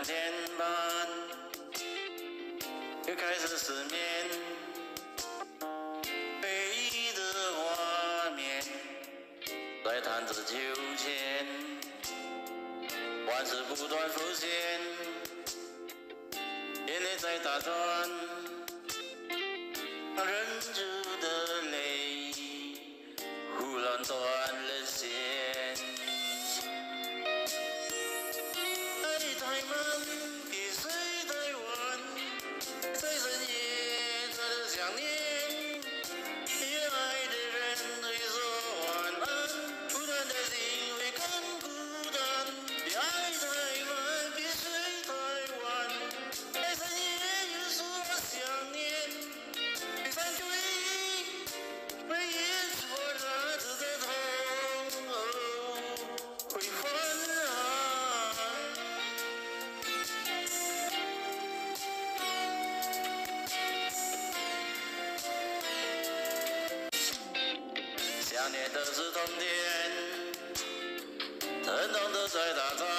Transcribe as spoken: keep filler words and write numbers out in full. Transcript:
两天半，又开始失眠，回忆的画面在弹着秋千，往事不断浮现，眼泪在打转，忍住的泪忽然断了线。爱太慢，比谁太晚，在深夜才能想念，越爱的人会说晚安，孤单的心会更孤单。别爱太慢，比谁太晚，在深夜又说想念，别散去回忆，回忆是我那次的痛，哦，会还啊。想念的是冬天，疼痛的在打转，